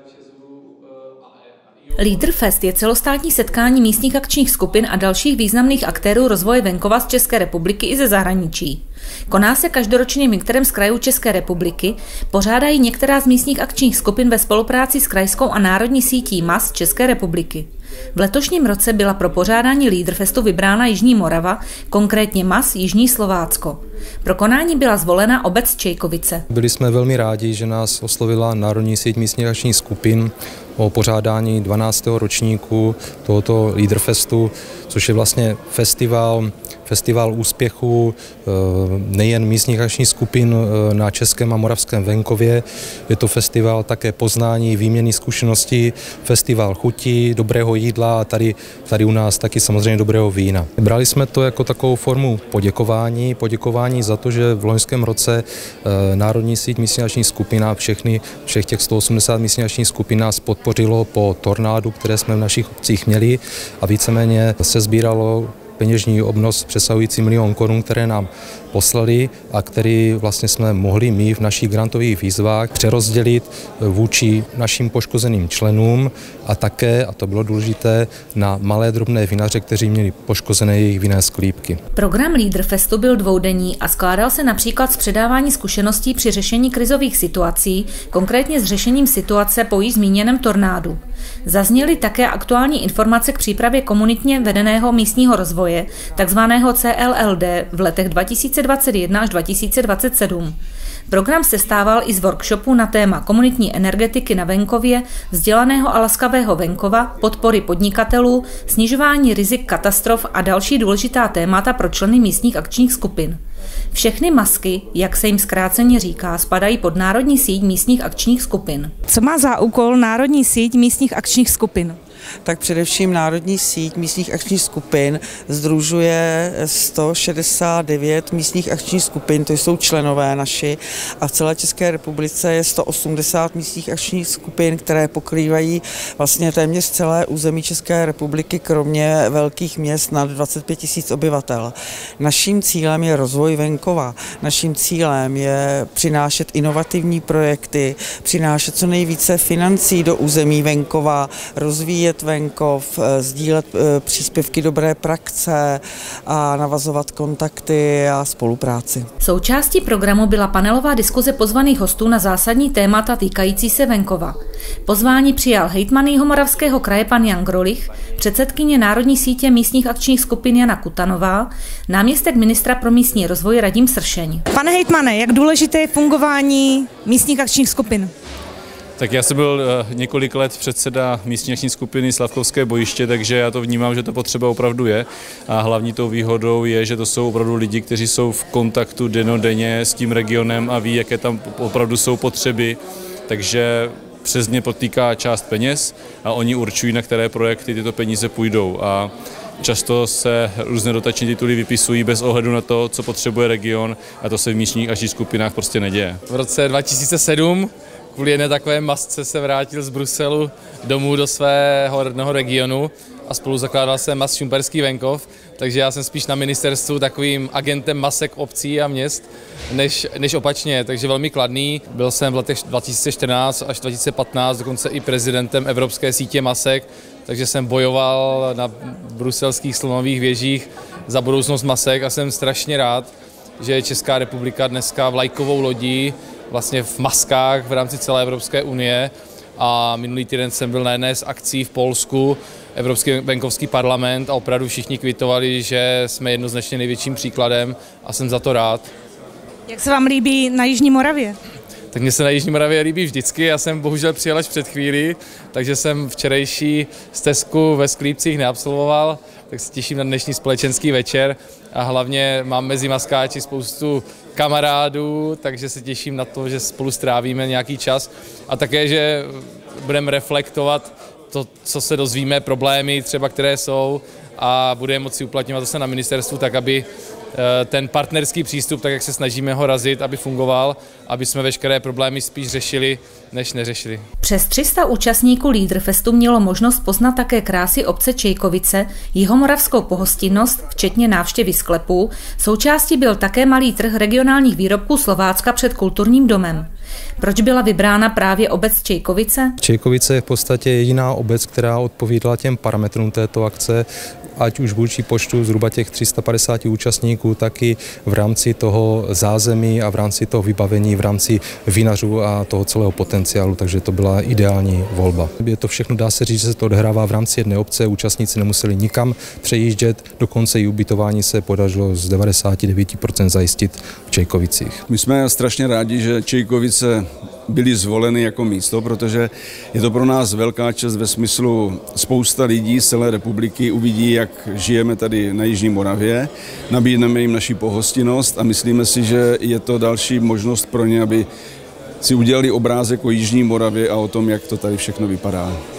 Leaderfest je celostátní setkání místních akčních skupin a dalších významných aktérů rozvoje venkova z České republiky i ze zahraničí. Koná se každoročně v některém z krajů České republiky, pořádají některá z místních akčních skupin ve spolupráci s krajskou a národní sítí MAS České republiky. V letošním roce byla pro pořádání Leaderfestu vybrána Jižní Morava, konkrétně MAS Jižní Slovácko. Pro konání byla zvolena obec Čejkovice. Byli jsme velmi rádi, že nás oslovila Národní síť místních akčních skupin o pořádání 12. ročníku tohoto Leaderfestu, což je vlastně festival úspěchu nejen místních akčních skupin na českém a moravském venkově. Je to festival také poznání, výměny zkušeností, festival chutí, dobrého jídla a tady u nás taky samozřejmě dobrého vína. Brali jsme to jako takovou formu poděkování za to, že v loňském roce Národní síť místních akčních skupin a všech těch 180 místních akčních skupin nás podpořilo po tornádu, které jsme v našich obcích měli, a víceméně se sbíralo peněžní obnos přesahující 1 000 000 korun, které nám poslali a který vlastně jsme mohli my v našich grantových výzvách přerozdělit vůči našim poškozeným členům a také, a to bylo důležité, na malé drobné vinaře, kteří měli poškozené jejich vinné sklípky. Program Leaderfestu byl dvoudenní a skládal se například z předávání zkušeností při řešení krizových situací, konkrétně s řešením situace po již zmíněném tornádu. Zazněly také aktuální informace k přípravě komunitně vedeného místního rozvoje, takzvaného CLLD, v letech 2021 až 2027. Program sestával i z workshopu na téma komunitní energetiky na venkově, vzdělaného a laskavého venkova, podpory podnikatelů, snižování rizik katastrof a další důležitá témata pro členy místních akčních skupin. Všechny masky, jak se jim zkráceně říká, spadají pod Národní síť místních akčních skupin. Co má za úkol Národní síť místních akčních skupin? Tak především Národní síť místních akčních skupin sdružuje 169 místních akčních skupin, to jsou členové naši, a v celé České republice je 180 místních akčních skupin, které pokrývají vlastně téměř celé území České republiky, kromě velkých měst nad 25 000 obyvatel. Naším cílem je rozvoj venkova, naším cílem je přinášet inovativní projekty, přinášet co nejvíce financí do území venkova, rozvíjet venkov, sdílet příspěvky dobré praxe a navazovat kontakty a spolupráci. Součástí programu byla panelová diskuze pozvaných hostů na zásadní témata týkající se venkova. Pozvání přijal hejtman Jihomoravského kraje pan Jan Grolich, předsedkyně Národní sítě místních akčních skupin Jana Kutanová, náměstek ministra pro místní rozvoj Radim Sršeň. Pane hejtmane, jak důležité je fungování místních akčních skupin? Tak já jsem byl několik let předseda místní akční skupiny Slavkovské Bojiště, takže já to vnímám, že to potřeba opravdu je. A hlavní tou výhodou je, že to jsou opravdu lidi, kteří jsou v kontaktu dennodenně s tím regionem a ví, jaké tam opravdu jsou potřeby. Takže přes ně potýká část peněz a oni určují, na které projekty tyto peníze půjdou. A často se různé dotační tituly vypisují bez ohledu na to, co potřebuje region, a to se v místních akčních skupinách prostě neděje. V roce 2007 kvůli jedné takové masce se vrátil z Bruselu domů do svého rodného regionu a spolu zakládal se MAS Šumperský venkov, takže já jsem spíš na ministerstvu takovým agentem masek obcí a měst, než opačně, takže velmi kladný. Byl jsem v letech 2014 až 2015 dokonce i prezidentem Evropské sítě masek, takže jsem bojoval na bruselských slonových věžích za budoucnost masek a jsem strašně rád, že je Česká republika dneska vlajkovou lodí vlastně v maskách v rámci celé Evropské unie, a minulý týden jsem byl na jedné z akcí v Polsku, Evropský venkovský parlament, a opravdu všichni kvitovali, že jsme jednoznačně největším příkladem a jsem za to rád. Jak se vám líbí na Jižní Moravě? Tak mně se na Jižní Moravě líbí vždycky, já jsem bohužel přijel až před chvílí, takže jsem včerejší stezku ve Sklípcích neabsolvoval, tak se těším na dnešní společenský večer a hlavně mám mezi maskáči spoustu kamarádů, takže se těším na to, že spolu strávíme nějaký čas a také, že budeme reflektovat to, co se dozvíme, problémy třeba, které jsou, a budeme moci uplatňovat zase na ministerstvu tak, aby ten partnerský přístup, tak jak se snažíme ho razit, aby fungoval, aby jsme veškeré problémy spíš řešili než neřešili. Přes 300 účastníků Liederfestu mělo možnost poznat také krásy obce Čejkovice, jihomoravskou pohostinnost, včetně návštěvy sklepů. Součástí byl také malý trh regionálních výrobků Slovácka před kulturním domem. Proč byla vybrána právě obec Čejkovice? Čejkovice je v podstatě jediná obec, která odpovídala těm parametrům této akce, ať už vůči počtu zhruba těch 350 účastníků, tak i v rámci toho zázemí a v rámci toho vybavení, v rámci vinařů a toho celého potenciálu, takže to byla ideální volba. Je to všechno, dá se říct, že se to odehrává v rámci jedné obce, účastníci nemuseli nikam přejíždět, dokonce i ubytování se podařilo z 99% zajistit v Čejkovicích. My jsme strašně rádi, že Čejkovice byli zvoleny jako místo, protože je to pro nás velká čest ve smyslu spousta lidí z celé republiky uvidí, jak žijeme tady na Jižní Moravě, nabídneme jim naši pohostinnost a myslíme si, že je to další možnost pro ně, aby si udělali obrázek o Jižní Moravě a o tom, jak to tady všechno vypadá.